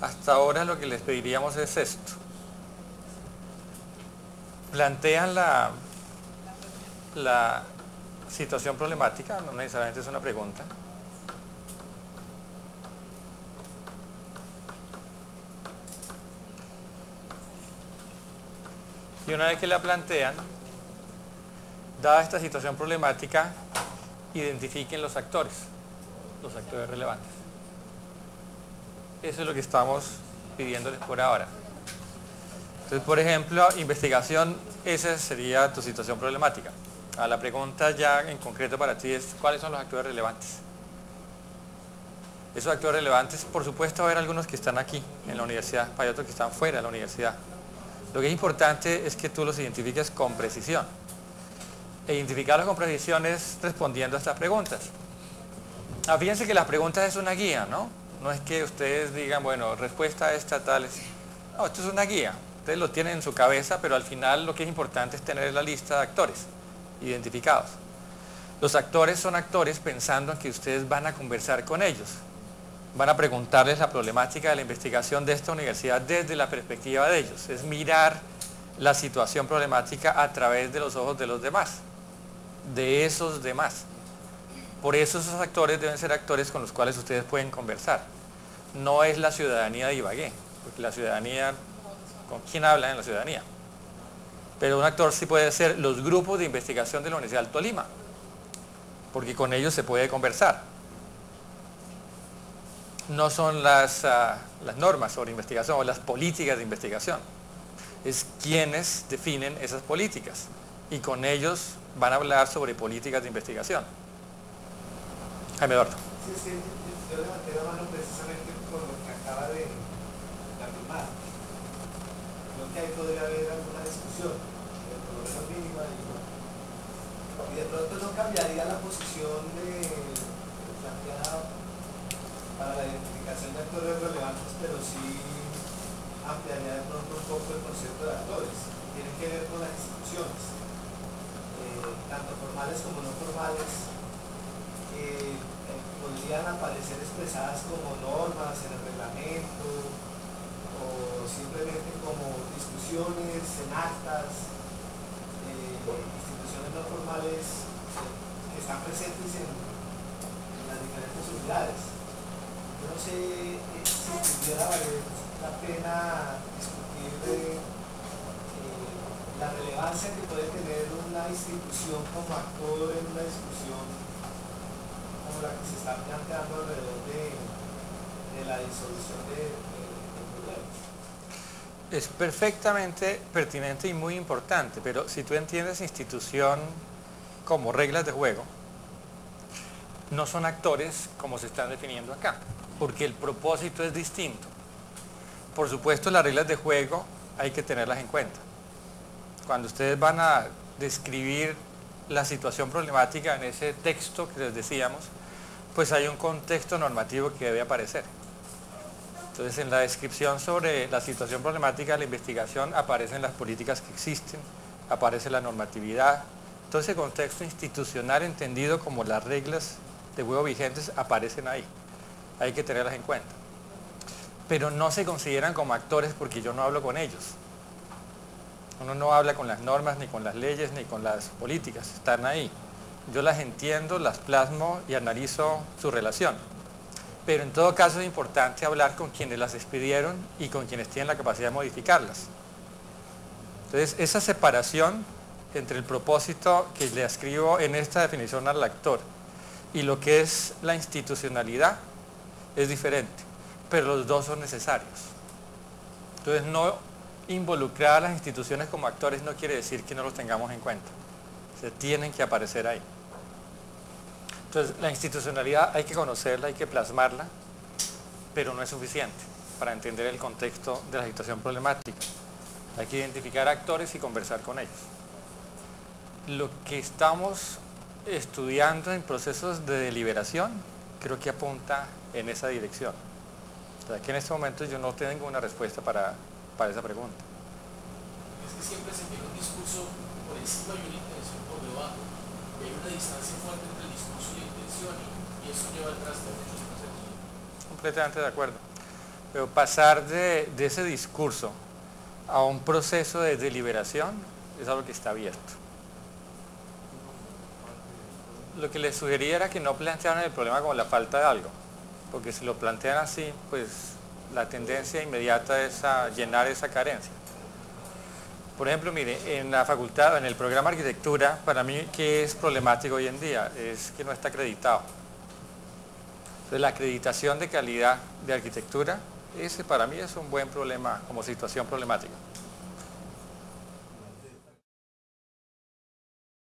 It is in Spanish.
hasta ahora lo que les pediríamos es esto. Plantean la situación problemática, no necesariamente es una pregunta. Y una vez que la plantean, dada esta situación problemática, identifiquen los actores relevantes. Eso es lo que estamos pidiéndoles por ahora. Entonces, por ejemplo, investigación, esa sería tu situación problemática. La pregunta ya en concreto para ti es, ¿cuáles son los actores relevantes? Esos actores relevantes, por supuesto, va a haber algunos que están aquí, en la universidad, hay otros que están fuera de la universidad. Lo que es importante es que tú los identifiques con precisión. E identificarlos con precisión es respondiendo a estas preguntas. Fíjense que las preguntas es una guía, ¿no? No es que ustedes digan, bueno, respuesta a esta tal. No, esto es una guía. Ustedes lo tienen en su cabeza, pero al final lo que es importante es tener la lista de actores identificados. Los actores son actores pensando en que ustedes van a conversar con ellos. Van a preguntarles la problemática de la investigación de esta universidad desde la perspectiva de ellos. Es mirar la situación problemática a través de los ojos de los demás, de esos demás. Por eso esos actores deben ser actores con los cuales ustedes pueden conversar. No es la ciudadanía de Ibagué, porque la ciudadanía, ¿con quién hablan en la ciudadanía? Pero un actor sí puede ser los grupos de investigación de la Universidad del Tolima, porque con ellos se puede conversar. No son las normas sobre investigación o las políticas de investigación. Es quienes definen esas políticas y con ellos van a hablar sobre políticas de investigación. Jaime Eduardo. Sí, es que yo levanté la mano precisamente por lo que acaba de afirmar. Creo que ahí podría haber alguna discusión, por lo menos mínima, y de pronto no cambiaría la posición planteada para la identificación de actores relevantes, pero sí ampliaría de pronto un poco el concepto de actores. Tiene que ver con las instituciones, tanto formales como no formales, que podrían aparecer expresadas como normas en el reglamento o simplemente como discusiones en actas, instituciones no formales que están presentes en las diferentes unidades. Yo no sé si pudiera valer la pena discutir de la relevancia que puede tener una institución como actor en una discusión como la que se está planteando alrededor de la disolución de problemas. Es perfectamente pertinente y muy importante, pero si tú entiendes institución como reglas de juego, no son actores como se están definiendo acá, porque el propósito es distinto. Por supuesto, las reglas de juego hay que tenerlas en cuenta. Cuando ustedes van a describir la situación problemática en ese texto que les decíamos, pues hay un contexto normativo que debe aparecer. Entonces, en la descripción sobre la situación problemática de la investigación aparecen las políticas que existen, aparece la normatividad. Todo ese contexto institucional entendido como las reglas de juego vigentes aparecen ahí. Hay que tenerlas en cuenta. Pero no se consideran como actores porque yo no hablo con ellos. Uno no habla con las normas, ni con las leyes, ni con las políticas. Están ahí. Yo las entiendo, las plasmo y analizo su relación. Pero en todo caso es importante hablar con quienes las expidieron y con quienes tienen la capacidad de modificarlas. Entonces, esa separación entre el propósito que le ascribo en esta definición al actor y lo que es la institucionalidad es diferente, pero los dos son necesarios. Entonces, no involucrar a las instituciones como actores no quiere decir que no los tengamos en cuenta. Se tienen que aparecer ahí. Entonces, la institucionalidad hay que conocerla, hay que plasmarla, pero no es suficiente para entender el contexto de la situación problemática. Hay que identificar actores y conversar con ellos. Lo que estamos estudiando en procesos de deliberación creo que apunta en esa dirección. O sea, que en este momento yo no tengo una respuesta para esa pregunta. Es que siempre se tiene un discurso por encima y una intención por debajo. Y hay una distancia fuerte entre el discurso y la intención y eso lleva al traste de muchos procesos. Completamente de acuerdo. Pero pasar de ese discurso a un proceso de deliberación es algo que está abierto. Lo que les sugería era que no plantearan el problema como la falta de algo, porque si lo plantean así, pues la tendencia inmediata es a llenar esa carencia. Por ejemplo, mire, en la facultad, en el programa de arquitectura, para mí, ¿qué es problemático hoy en día? Es que no está acreditado. Entonces, la acreditación de calidad de arquitectura, ese para mí es un buen problema, como situación problemática.